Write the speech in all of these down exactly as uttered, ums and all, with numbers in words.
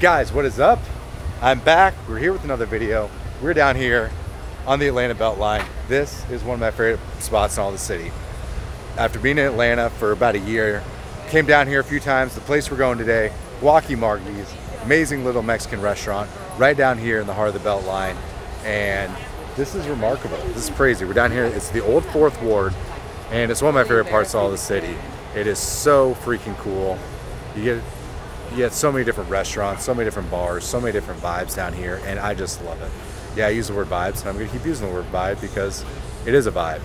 Guys, what is up? I'm back. We're here with another video. We're down here on the Atlanta Beltline. This is one of my favorite spots in all the city. After being in Atlanta for about a year, came down here a few times. The place we're going today, Guac Margie's, amazing little Mexican restaurant right down here in the heart of the Beltline. And this is remarkable. This is crazy. We're down here. It's the old Fourth Ward, and it's one of my favorite parts of all the city. It is so freaking cool. You get You get so many different restaurants, so many different bars, so many different vibes down here, and I just love it. Yeah, I use the word vibes, and I'm going to keep using the word vibe because it is a vibe.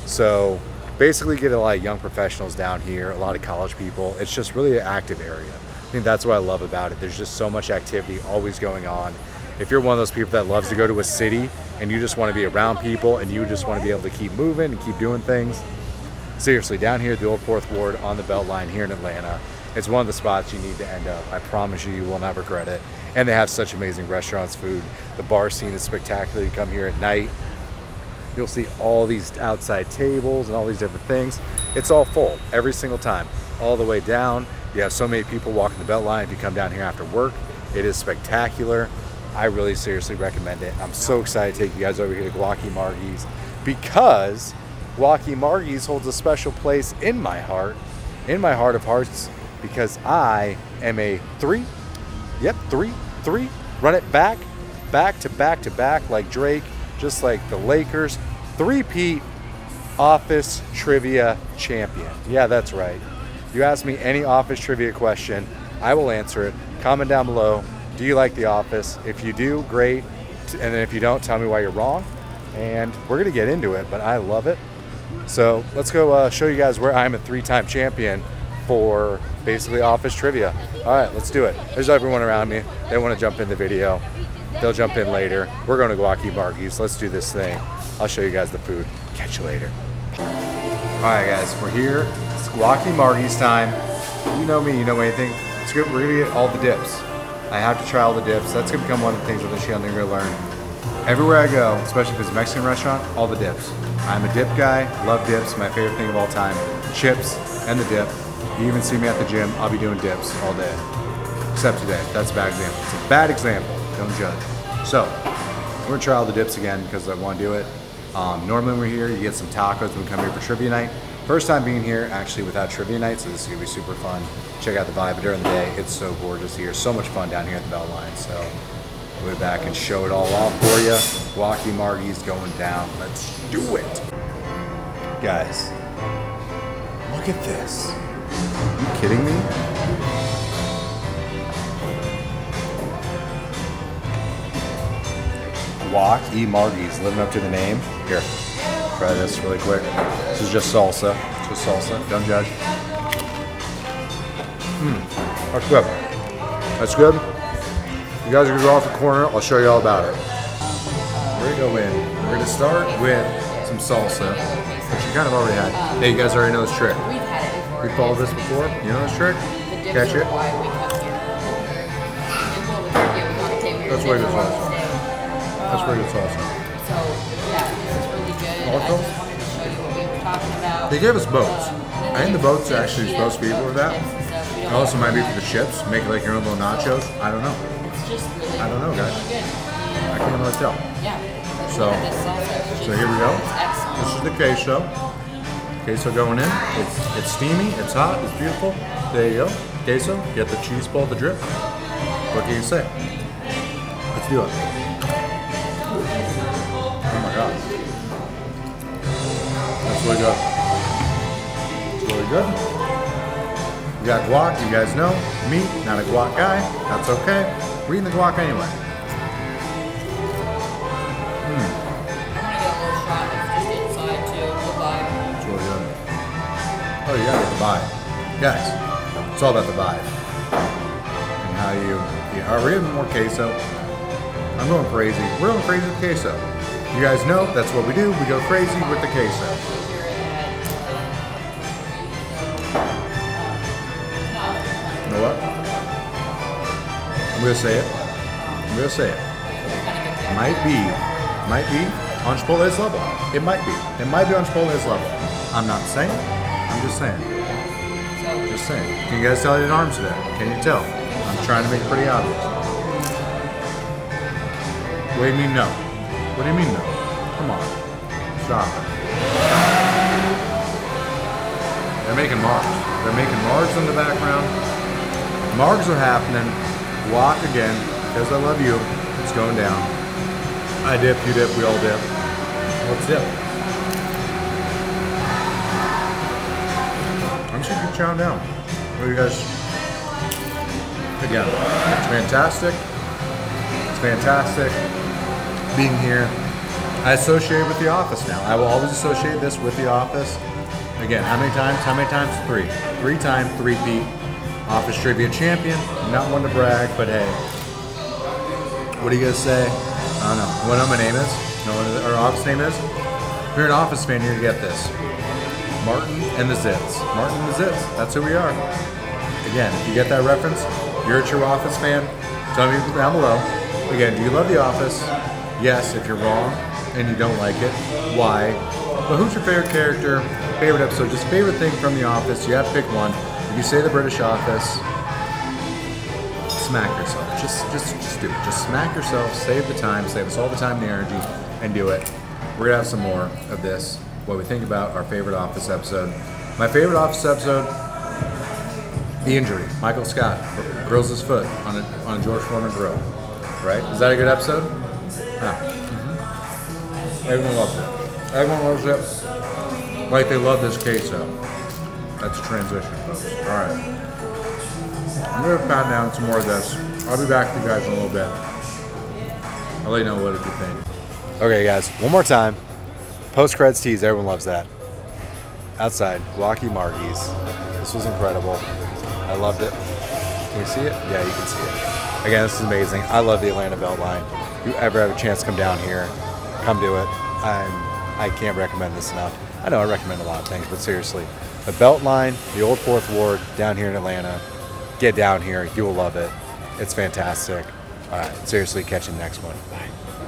So basically get a lot of young professionals down here, a lot of college people. It's just really an active area. I think that's what I love about it. There's just so much activity always going on. If you're one of those people that loves to go to a city and you just want to be around people and you just want to be able to keep moving and keep doing things, seriously, down here at the old Fourth Ward on the Beltline here in Atlanta, it's one of the spots you need to end up. I promise you, you will not regret it. And they have such amazing restaurants, food. The bar scene is spectacular. You come here at night, you'll see all these outside tables and all these different things. It's all full every single time, all the way down. You have so many people walking the Beltline. If you come down here after work, it is spectacular. I really seriously recommend it. I'm so excited to take you guys over here to Guac Margie's because Guac Margie's holds a special place in my heart, in my heart of hearts, because I am a three, yep, three, three, run it back, back to back to back like Drake, just like the Lakers, three-peat office trivia champion. Yeah, that's right. You ask me any office trivia question, I will answer it. Comment down below, do you like The Office? If you do, great. And then if you don't, tell me why you're wrong. And we're gonna get into it, but I love it. So let's go uh, show you guys where I'm a three-time champion for basically office trivia. All right, let's do it. There's everyone around me. They want to jump in the video. They'll jump in later. We're going to Guac Margie's. Let's do this thing. I'll show you guys the food. Catch you later. All right, guys, we're here. It's Guac Margie's time. You know me, you know anything. It's good. We're gonna get all the dips. I have to try all the dips. That's gonna become one of the things with this channel you're gonna learn. Everywhere I go, especially if it's a Mexican restaurant, all the dips. I'm a dip guy. Love dips. My favorite thing of all time. Chips and the dip. You even see me at the gym, I'll be doing dips all day. Except today, that's a bad example. It's a bad example, don't judge. So, we're gonna try all the dips again because I wanna do it. Um, normally when we're here, you get some tacos when we come here for trivia night. First time being here, actually without trivia night, so this is gonna be super fun. Check out the vibe during the day, it's so gorgeous here. So much fun down here at the Beltline, so we'll be back and show it all off for you. Guac Margie's going down, let's do it. Guys, look at this. Are you kidding me? Guac Margie's, living up to the name. Here, try this really quick. This is just salsa. Just salsa. Don't judge. Mmm, that's good. That's good. You guys are gonna go off the corner. I'll show you all about it. We're gonna go in. We're gonna start with some salsa, which you kind of already had. Hey, you guys already know this trick. We followed this before. You know this trick? Catch it. That's really good salsa. That's really good salsa. So yeah, this is really good. Also, I just wanted to show you what we were talking about. They gave us boats. I think the boats are actually supposed to be for that. It also might be for the chips. Make it like your own little nachos. I don't know. It's just really, I don't know, guys. really good. I can't really tell. Yeah. So, so here we go. Excellent. This is the queso. Queso going in. It's it's steamy. It's hot. It's beautiful. There you go. Queso. Get the cheese ball, the drip. What can you say? Let's do it. Oh my god. That's really good. It's really good. We got guac. You guys know me. Not a guac guy. That's okay. We're eating the guac anyway. Oh, you gotta get the vibe. Guys, it's all about the vibe. And how you, you are we having more queso? I'm going crazy. We're going crazy with queso. You guys know that's what we do. We go crazy with the queso. You know what? I'm gonna say it. I'm gonna say it. Might be, might be on Chipotle's level. It might be. It might be on Chipotle's level. I'm not saying. I'm just saying. Just saying. Can you guys tell I did arms today? Can you tell? I'm trying to make it pretty obvious. What do you mean no? What do you mean no? Come on. Stop it. They're making margs. They're making margs in the background. Margs are happening. Guac again. Because I love you. It's going down. I dip, you dip, we all dip. Let's dip. I'm just gonna keep chowing down. What do you guys? Again, it's fantastic. It's fantastic being here. I associate with The Office now. I will always associate this with The Office. Again, how many times? How many times? Three. Three time, three-peat Office Trivia Champion. Not one to brag, but hey. What do you guys say? I don't know. What my name is? No, what our Office name is? If you're an Office fan, you're gonna get this. Martin and the Zits. Martin and the Zits. That's who we are. Again, if you get that reference, you're a true Office fan. Tell me down below. Again, do you love The Office? Yes, if you're wrong and you don't like it, why? But who's your favorite character, favorite episode, just favorite thing from The Office? You have to pick one. If you say The British Office, smack yourself. Just, just, just do it. Just smack yourself. Save the time. Save us all the time and the energy, and do it. We're gonna have some more of this. What we think about our favorite Office episode. My favorite Office episode: the injury. Michael Scott grills his foot on a on a George Foreman grill. Right? Is that a good episode? Ah. Mm-hmm. Everyone loves it. Everyone loves it. Like they love this queso. That's a transition, folks. All right. I'm gonna pound down some more of this. I'll be back with you guys in a little bit. I'll let you know what you think. Okay, guys. One more time. Post-credits tease. Everyone loves that. Outside, Guac Margie's. This was incredible. I loved it. Can you see it? Yeah, you can see it. Again, this is amazing. I love the Atlanta Beltline. If you ever have a chance to come down here, come do it. I'm, I can't recommend this enough. I know I recommend a lot of things, but seriously, the Beltline, the old Fourth Ward down here in Atlanta, get down here. You will love it. It's fantastic. All right, seriously, catch you in the next one. Bye.